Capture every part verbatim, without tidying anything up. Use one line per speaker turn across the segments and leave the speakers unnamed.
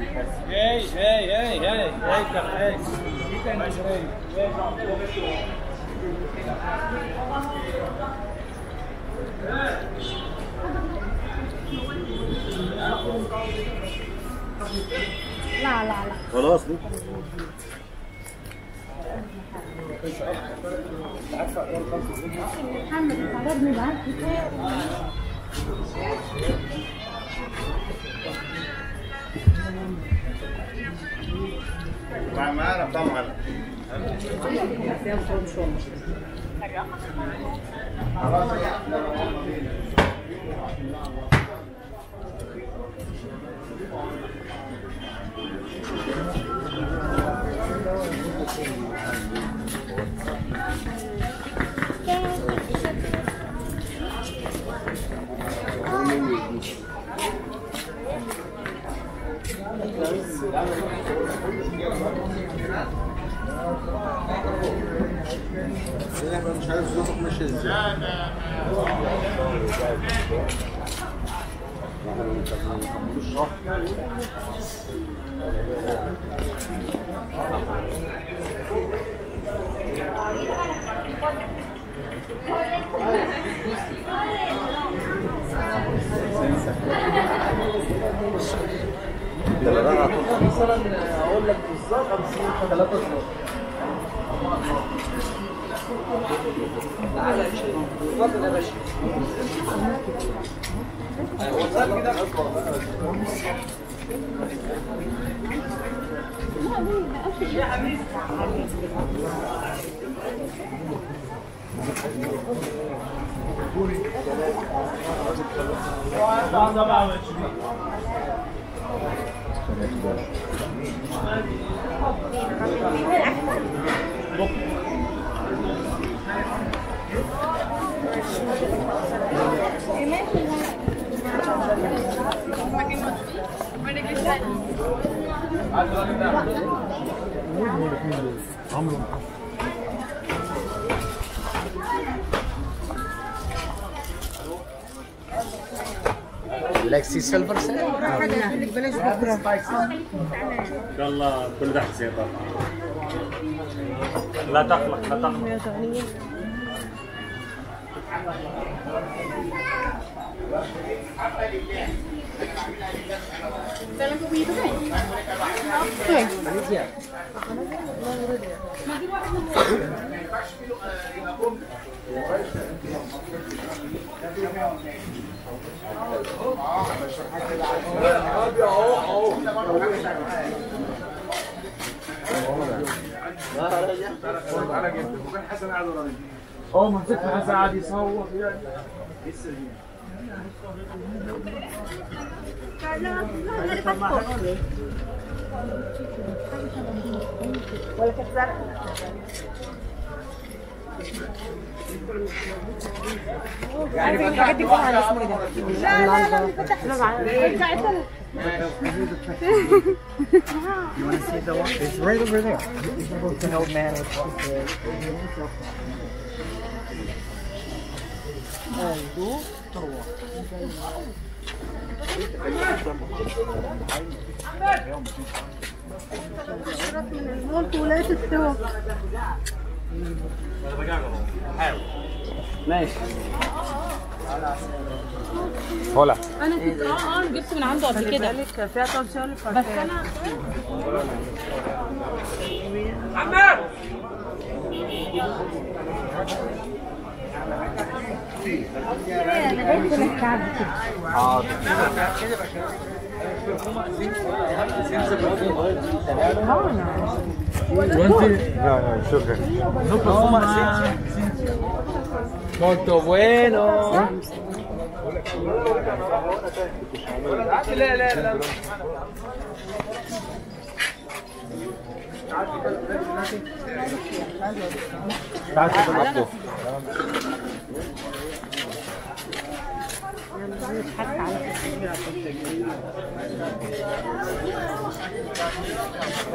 Hey, hey, hey, hey, hey, hey. Mاشي hey.
لا لا لا
خلاص دي
محمد تعرضني معاك
مع معانا طبعا مش عارف ظروفك ماشيه ازاي.
مثلا اقول لك بالظبط خمسين ثلاثة صفر. تعالى اتفضل يا باشا. وصل كده يا حبيبي. سبعة وعشرين
Lexi Silver set?
ان شاء الله كل تحت سيطرة. لا تقلق لا تقلق.
اه مسكت حسن قاعد يصور يعني
ولا كانت زرقاء
يعني
الحاجات دي كلها على اسمه ايه ده؟ لا لا لا ما فتحتش رجعت لها
You want to see the one? It's right over there. It's an old man with long hair.
من المولت ولاية التوك
ماشي.
Hola.
انا كنت اه اه جبت من عنده قبل كده
فيها تنسيون
بس انا
عمار
انا جايب لك كعب
No, no, شكرا.
Molto bueno. لا لا لا.
تعال شوف الأطباق.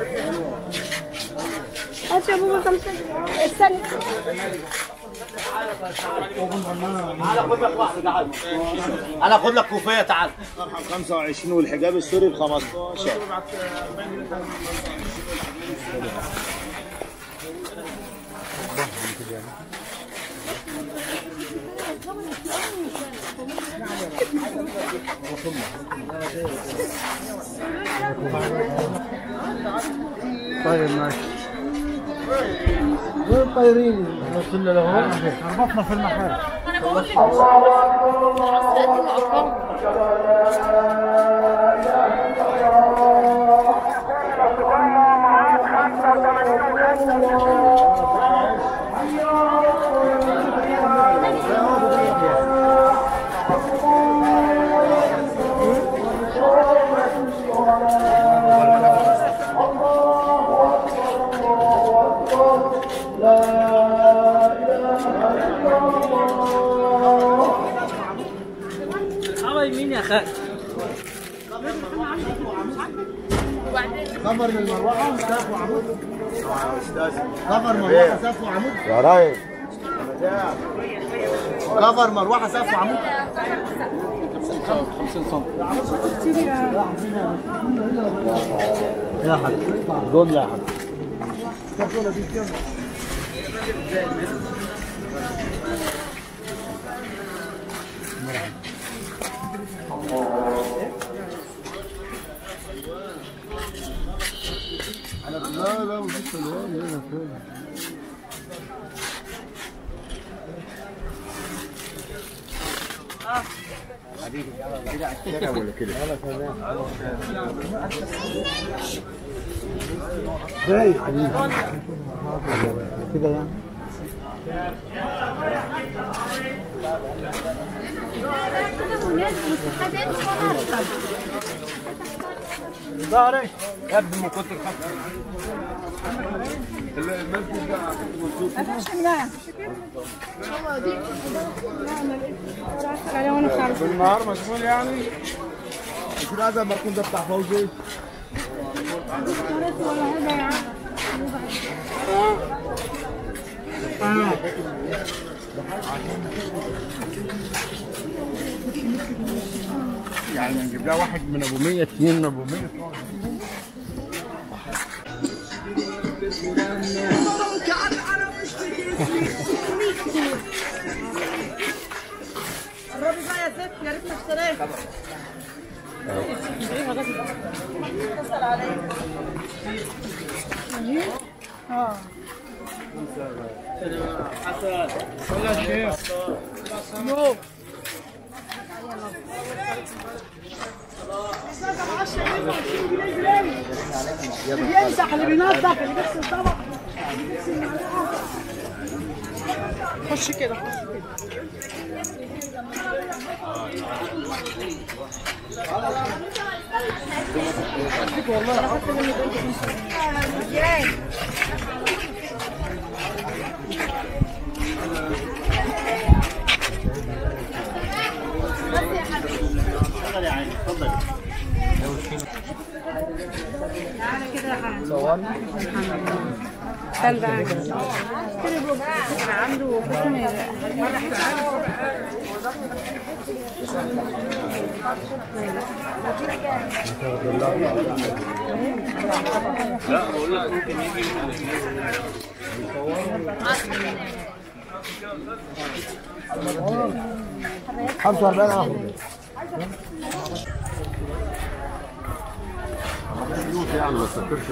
هات يا بابا خمسة استنى
انا اخد لك كوفيه تعال.
خمسة وعشرين والحجاب السوري ب خمستاشر.
طيب ماشي.
وين طايرين؟ وصلنا لهون
ربطنا في المحل.
انا بقول لك
يمين يا خالد.
خبر من المروحه سقف وعمود. خبر مروحه سقف وعمود يا رايق. كفر مروحه سقف وعمود خمسين سم. يا حاج دول يا حاج. لا لا مفيش سلوان هنا فين؟ حبيبي كده ولا كده؟ ازاي حبيبي؟ كده يعني؟ ظهرك قد ما كنت تخطط المسجد ده ما فيش حاجه بالنهار مشغول يعني مش لازم المركون ده بتاع فوزي يعني نجيب لها واحد من ابو مية اثنين من ابو مية
الربي بقى يا ست يا ريت اشتريت. اتصل عليك. اه
حسن ولا شيخ نو
يمسح اللي بينظف اللي بيغسل الطبق. خش كده تعالى كده يا حنان. صورنا؟ استنى بقى. انا عنده فكرة
لا بقول لك ممكن يجي
خمسة وأربعين اخد يعني ما تفكرش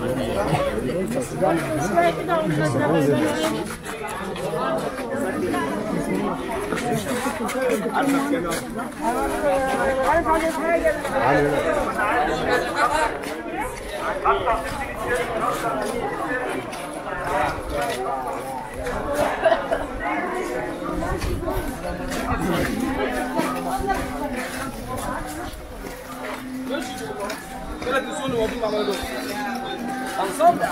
ثلاث نسون وابوك عملوا دول هنصلي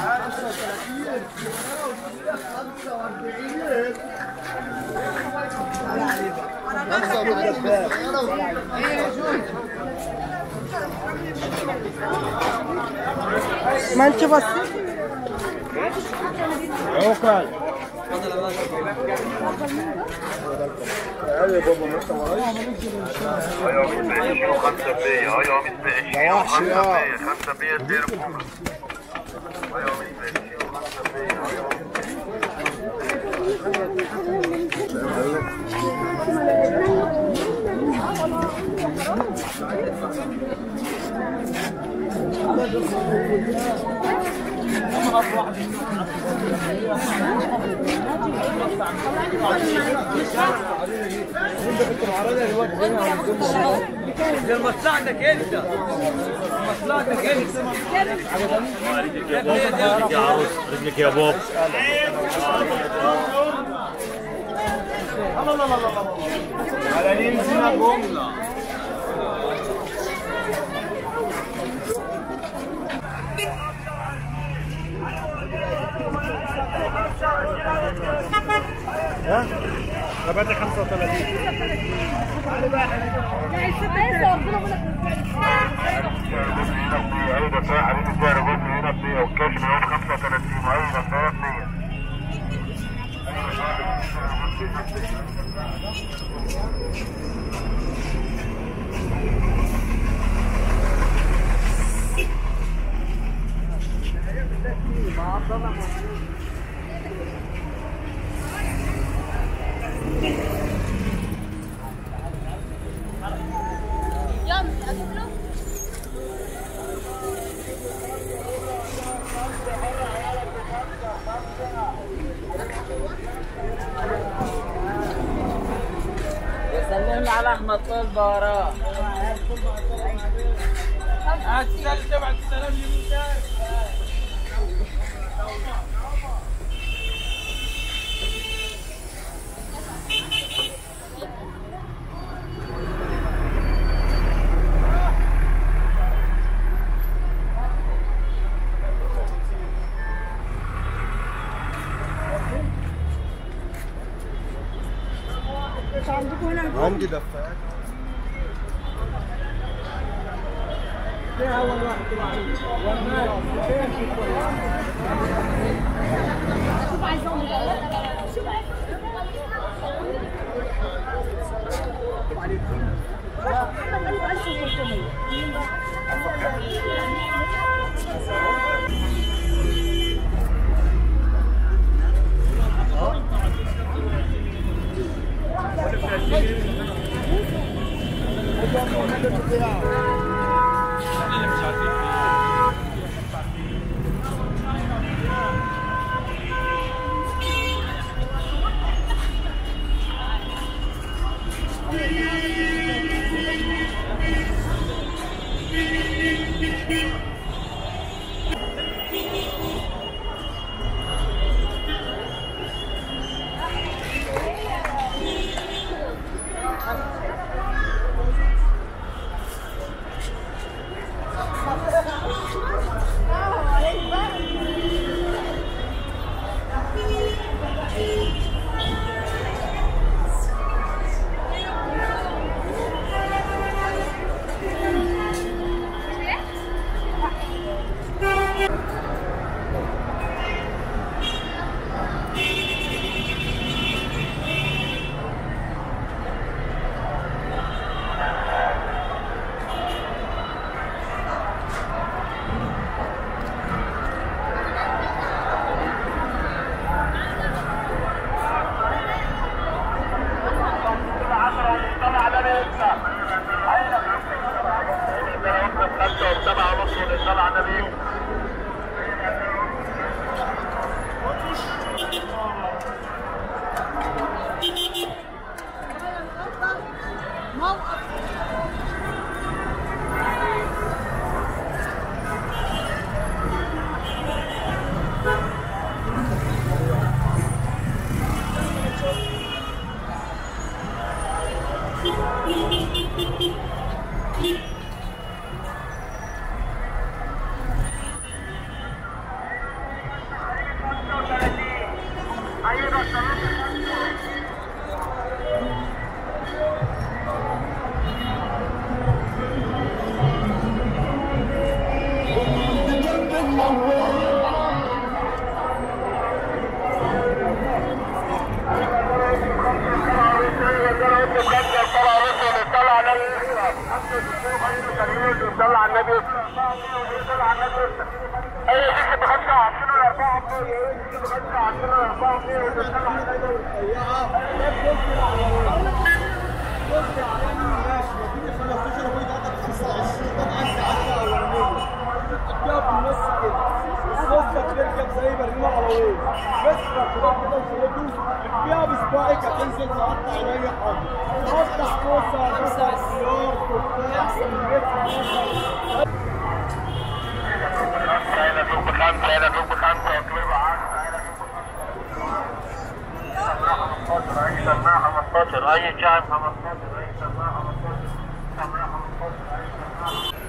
ما انت بصيتي
عوكل خمسة مية ايوه مية بعشرين خمسة مية خمسة مية اديله بكره ايوه مية بعشرين خمسة مية
مصلحتك انت مصلحتك انت
رجلك يا عروس رجلك يا بوب
الله الله الله على ننزل جمله
ها؟ ربعت خمسة وثلاثين ايضا ساعة حبيبي سعر جزء هنا بمية والكاش من يوم خمسة وثلاثين ايضا سعر مية
سلمنا على احمد طلبه وراه هتسلم تبعت السلام لمين
عندي دفايات
زي برجمه على وين بس كده كده شريته فيها بصباعك هتنزل تقطع عينيا حاضر افتح كوسه خمسه خيار تفاح
هنا دوب بخمسه هنا دوب بخمسه اطلبوا عشرة هنا خمستاشر اي سماعه خمستاشر اي شايب خمستاشر اي سماعه خمستاشر سماعه خمستاشر اي سماعه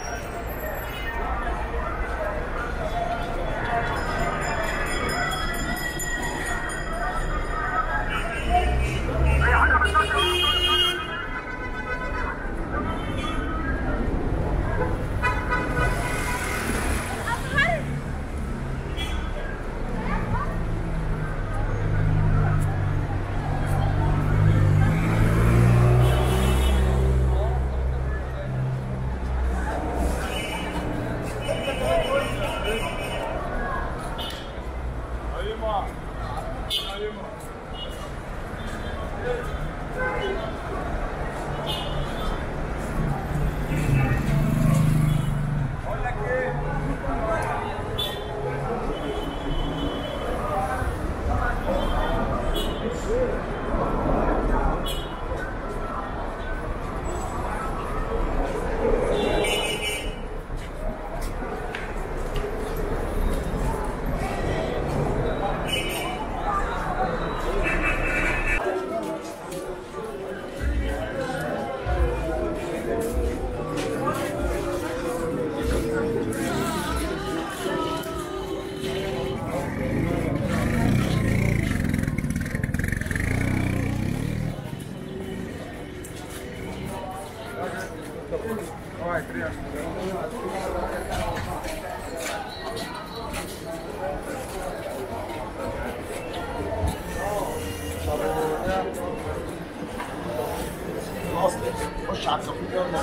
خش على الصفيح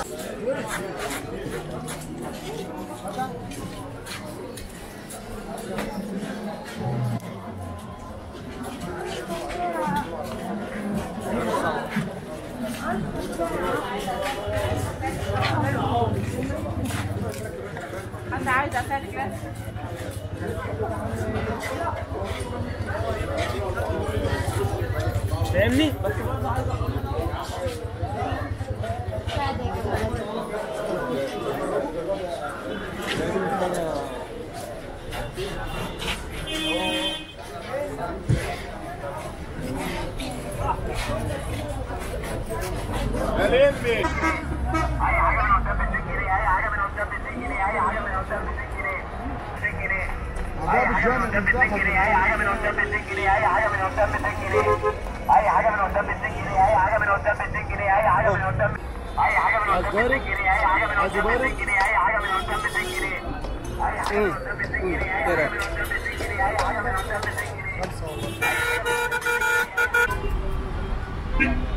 حد عايز اسالك بس
فاهمني؟
اي حاجه من قدام ميتين جنيه اي حاجه من قدام ميتين جنيه اي حاجه من قدام ميتين جنيه ميتين جنيه اي حاجه من قدام ميتين جنيه اي حاجه من قدام ميتين جنيه اي حاجه من قدام ميتين جنيه اي حاجه من قدام ميتين جنيه اي حاجه من قدام ميتين جنيه اي حاجه من قدام اي حاجه من قدام ميتين جنيه اي حاجه من قدام ميتين جنيه اي حاجه من قدام ميتين جنيه اي حاجه من قدام ميتين جنيه اي حاجه من قدام ميتين جنيه اي حاجه من قدام ميتين جنيه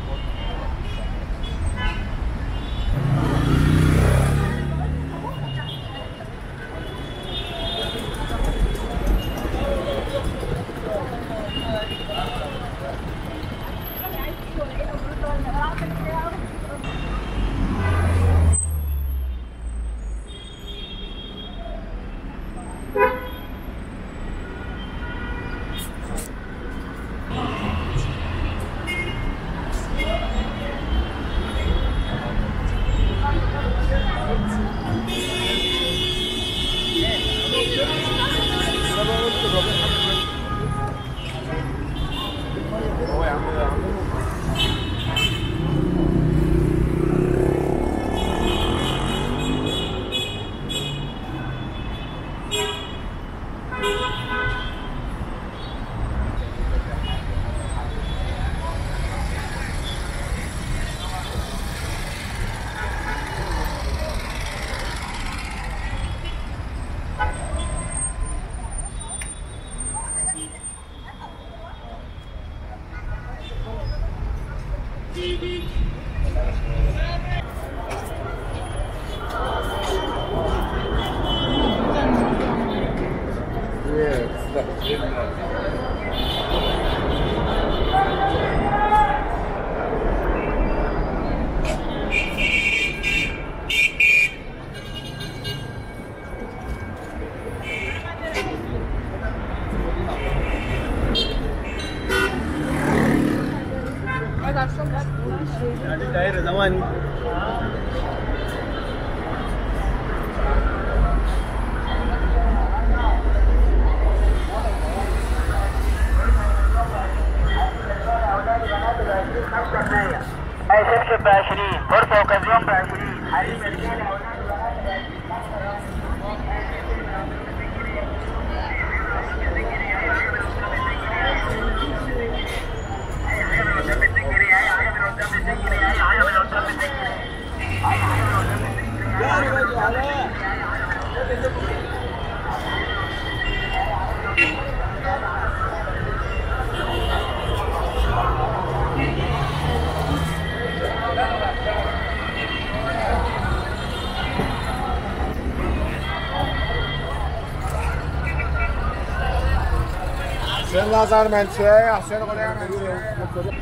حسين لازر منشي حسين غليان منشي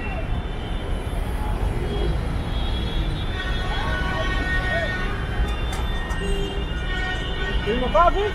المطافي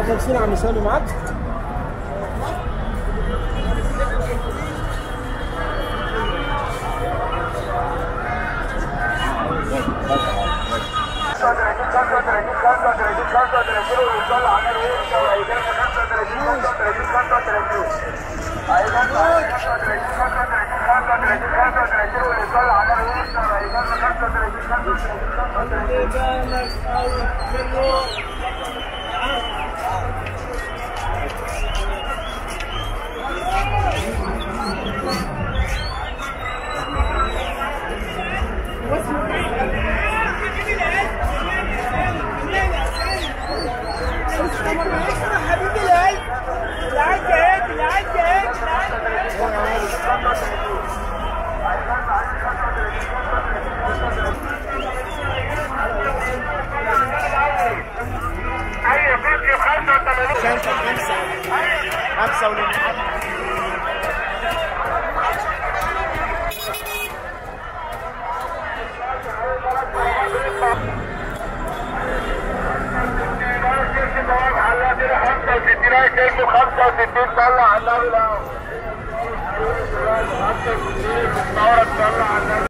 خمسين عم سامي معاك؟ خمسة وللحد خمسة وستين طلع على النبي الأول.